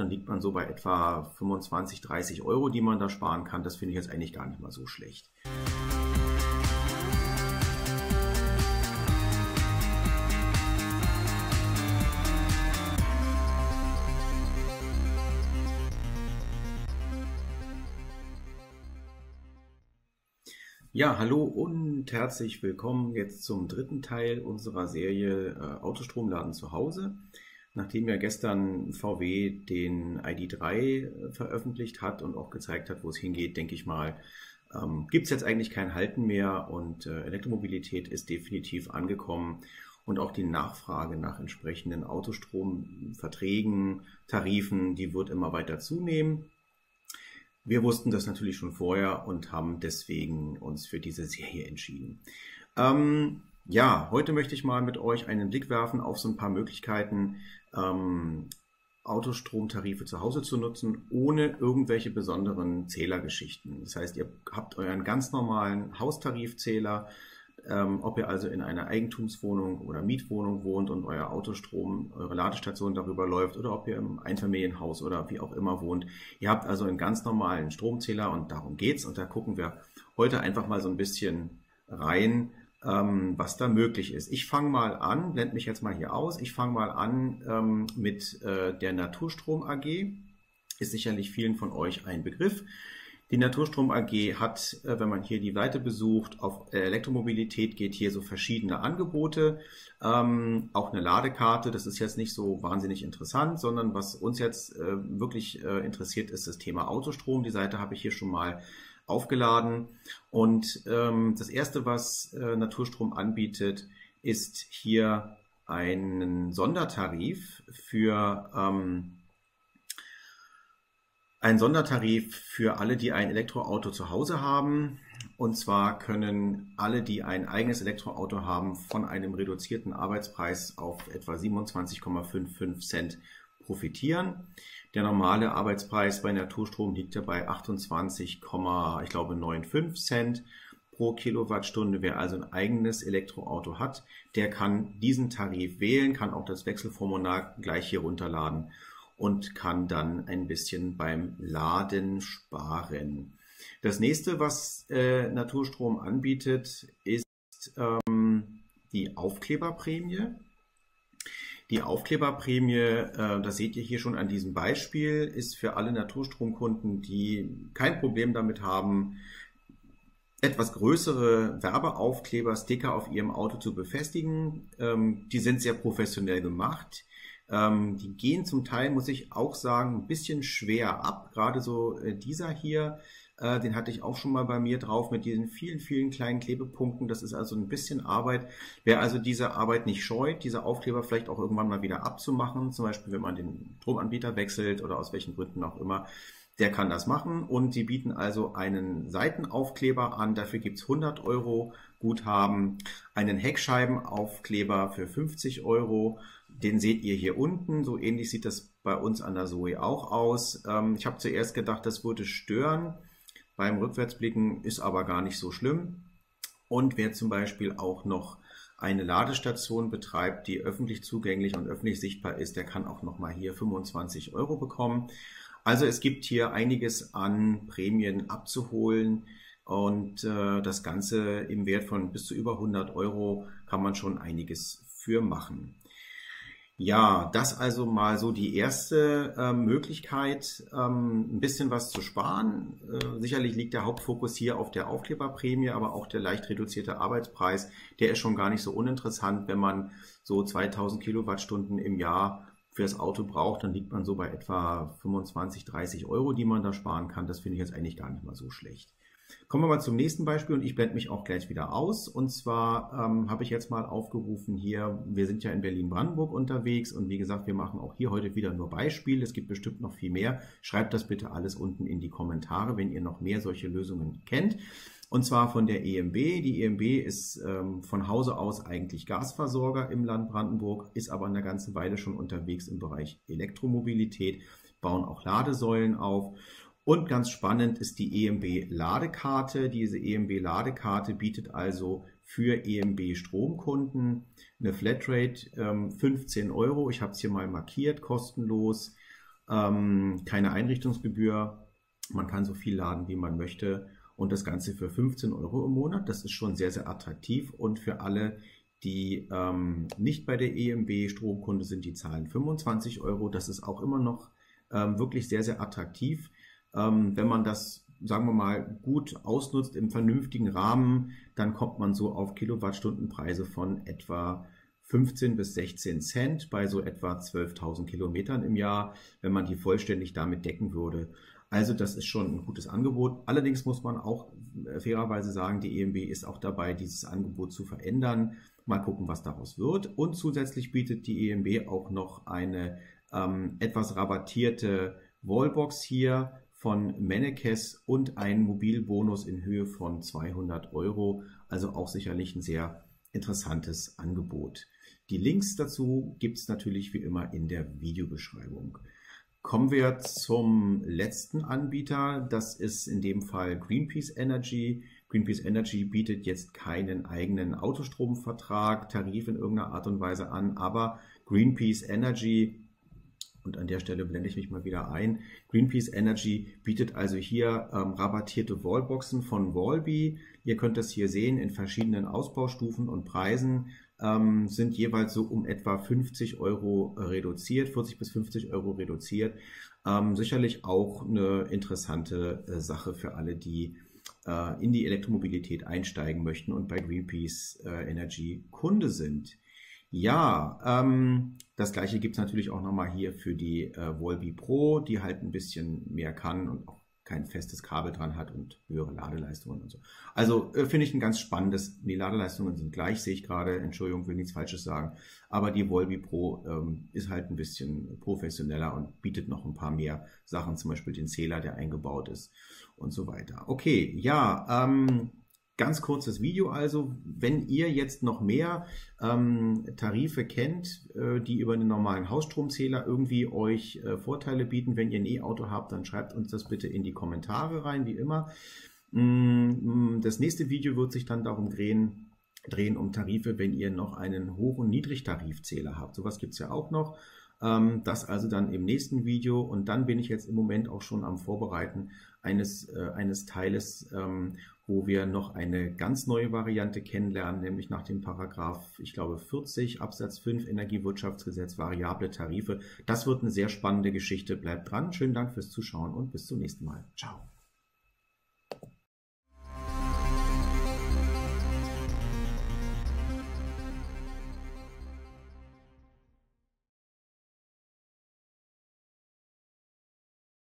dann liegt man so bei etwa 25, 30 Euro, die man da sparen kann. Das finde ich jetzt eigentlich gar nicht mal so schlecht. Ja, hallo und herzlich willkommen jetzt zum dritten Teil unserer Serie Autostromladen zu Hause. Nachdem ja gestern VW den ID.3 veröffentlicht hat und auch gezeigt hat, wo es hingeht, denke ich mal, gibt es jetzt eigentlich kein Halten mehr und Elektromobilität ist definitiv angekommen und auch die Nachfrage nach entsprechenden Autostromverträgen, Tarifen, die wird immer weiter zunehmen. Wir wussten das natürlich schon vorher und haben deswegen uns für diese Serie entschieden. Ja, heute möchte ich mal mit euch einen Blick werfen auf so ein paar Möglichkeiten, Autostromtarife zu Hause zu nutzen, ohne irgendwelche besonderen Zählergeschichten. Das heißt, ihr habt euren ganz normalen Haustarifzähler, ob ihr also in einer Eigentumswohnung oder Mietwohnung wohnt und euer Autostrom, eure Ladestation darüber läuft oder ob ihr im Einfamilienhaus oder wie auch immer wohnt. Ihr habt also einen ganz normalen Stromzähler und darum geht's. Und da gucken wir heute einfach mal so ein bisschen rein, was da möglich ist. Ich fange mal an, blende mich jetzt mal hier aus. Ich fange mal an mit der Naturstrom AG. Ist sicherlich vielen von euch ein Begriff. Die Naturstrom AG hat, wenn man hier die Seite besucht, auf Elektromobilität geht hier so verschiedene Angebote, auch eine Ladekarte. Das ist jetzt nicht so wahnsinnig interessant, sondern was uns jetzt wirklich interessiert, ist das Thema Autostrom. Die Seite habe ich hier schon mal aufgeladen. Und das erste, was Naturstrom anbietet, ist hier einen Sondertarif für alle, die ein Elektroauto zu Hause haben. Und zwar können alle, die ein eigenes Elektroauto haben, von einem reduzierten Arbeitspreis auf etwa 27,55 Cent profitieren. Der normale Arbeitspreis bei Naturstrom liegt ja bei 28,95 Cent pro Kilowattstunde. Wer also ein eigenes Elektroauto hat, der kann diesen Tarif wählen, kann auch das Wechselformular gleich hier runterladen und kann dann ein bisschen beim Laden sparen. Das nächste, was Naturstrom anbietet, ist die Aufkleberprämie. Die Aufkleberprämie, das seht ihr hier schon an diesem Beispiel, ist für alle Naturstromkunden, die kein Problem damit haben, etwas größere Werbeaufkleber, Sticker auf ihrem Auto zu befestigen. Die sind sehr professionell gemacht. Die gehen zum Teil, muss ich auch sagen, ein bisschen schwer ab. Gerade so dieser hier, den hatte ich auch schon mal bei mir drauf mit diesen vielen, vielen kleinen Klebepunkten. Das ist also ein bisschen Arbeit. Wer also diese Arbeit nicht scheut, diese Aufkleber vielleicht auch irgendwann mal wieder abzumachen, zum Beispiel wenn man den Stromanbieter wechselt oder aus welchen Gründen auch immer, der kann das machen. Und sie bieten also einen Seitenaufkleber an. Dafür gibt's 100 Euro Guthaben, einen Heckscheibenaufkleber für 50 Euro. Den seht ihr hier unten. So ähnlich sieht das bei uns an der Zoe auch aus. Ich habe zuerst gedacht, das würde stören. Beim Rückwärtsblicken ist aber gar nicht so schlimm. Und wer zum Beispiel auch noch eine Ladestation betreibt, die öffentlich zugänglich und öffentlich sichtbar ist, der kann auch nochmal hier 25 Euro bekommen. Also es gibt hier einiges an Prämien abzuholen. Und das Ganze im Wert von bis zu über 100 Euro kann man schon einiges für machen. Ja, das also mal so die erste Möglichkeit, ein bisschen was zu sparen. Sicherlich liegt der Hauptfokus hier auf der Aufkleberprämie, aber auch der leicht reduzierte Arbeitspreis, der ist schon gar nicht so uninteressant. Wenn man so 2000 Kilowattstunden im Jahr für das Auto braucht, dann liegt man so bei etwa 25, 30 Euro, die man da sparen kann. Das finde ich jetzt eigentlich gar nicht mal so schlecht. Kommen wir mal zum nächsten Beispiel und ich blende mich auch gleich wieder aus. Und zwar habe ich jetzt mal aufgerufen hier, wir sind ja in Berlin-Brandenburg unterwegs und wie gesagt, wir machen auch hier heute wieder nur Beispiele. Es gibt bestimmt noch viel mehr. Schreibt das bitte alles unten in die Kommentare, wenn ihr noch mehr solche Lösungen kennt. Und zwar von der EMB. Die EMB ist von Hause aus eigentlich Gasversorger im Land Brandenburg, ist aber eine ganze Weile schon unterwegs im Bereich Elektromobilität, bauen auch Ladesäulen auf. Und ganz spannend ist die EMB-Ladekarte. Diese EMB-Ladekarte bietet also für EMB-Stromkunden eine Flatrate 15 Euro. Ich habe es hier mal markiert, kostenlos. keine Einrichtungsgebühr. Man kann so viel laden, wie man möchte. Und das Ganze für 15 Euro im Monat. Das ist schon sehr, sehr attraktiv. Und für alle, die nicht bei der EMB Stromkunde sind, die zahlen 25 Euro. Das ist auch immer noch wirklich sehr, sehr attraktiv. Wenn man das, sagen wir mal, gut ausnutzt im vernünftigen Rahmen, dann kommt man so auf Kilowattstundenpreise von etwa 15 bis 16 Cent bei so etwa 12.000 Kilometern im Jahr, wenn man die vollständig damit decken würde. Also das ist schon ein gutes Angebot. Allerdings muss man auch fairerweise sagen, die EMB ist auch dabei, dieses Angebot zu verändern. Mal gucken, was daraus wird. Und zusätzlich bietet die EMB auch noch eine etwas rabattierte Wallbox hier von Mennekes und einen Mobilbonus in Höhe von 200 Euro. Also auch sicherlich ein sehr interessantes Angebot. Die Links dazu gibt es natürlich wie immer in der Videobeschreibung. Kommen wir zum letzten Anbieter. Das ist in dem Fall Greenpeace Energy. Greenpeace Energy bietet jetzt keinen eigenen Autostromvertrag, Tarif in irgendeiner Art und Weise an, aber Greenpeace Energy, und an der Stelle blende ich mich mal wieder ein, Greenpeace Energy bietet also hier rabattierte Wallboxen von Wallbe. Ihr könnt das hier sehen in verschiedenen Ausbaustufen und Preisen. Sind jeweils so um etwa 50 Euro reduziert, 40 bis 50 Euro reduziert. Sicherlich auch eine interessante Sache für alle, die in die Elektromobilität einsteigen möchten und bei Greenpeace Energy Kunde sind. Ja, das gleiche gibt es natürlich auch nochmal hier für die Wallbe Pro, die halt ein bisschen mehr kann und auch kein festes Kabel dran hat und höhere Ladeleistungen und so. Also finde ich ein ganz spannendes, die Ladeleistungen sind gleich, sehe ich gerade, Entschuldigung, will nichts Falsches sagen, aber die Wallbe Pro ist halt ein bisschen professioneller und bietet noch ein paar mehr Sachen, zum Beispiel den Zähler, der eingebaut ist und so weiter. Okay, ja, ganz kurzes Video also, wenn ihr jetzt noch mehr Tarife kennt, die über einen normalen Hausstromzähler irgendwie euch Vorteile bieten, wenn ihr ein E-Auto habt, dann schreibt uns das bitte in die Kommentare rein, wie immer. Das nächste Video wird sich dann darum drehen um Tarife, wenn ihr noch einen Hoch- und Niedrigtarifzähler habt. Sowas gibt es ja auch noch. Das also dann im nächsten Video, und dann bin ich jetzt im Moment auch schon am Vorbereiten eines Teiles, wo wir noch eine ganz neue Variante kennenlernen, nämlich nach dem Paragraph, ich glaube 40 Absatz 5 Energiewirtschaftsgesetz, variable Tarife. Das wird eine sehr spannende Geschichte. Bleibt dran. Schönen Dank fürs Zuschauen und bis zum nächsten Mal. Ciao.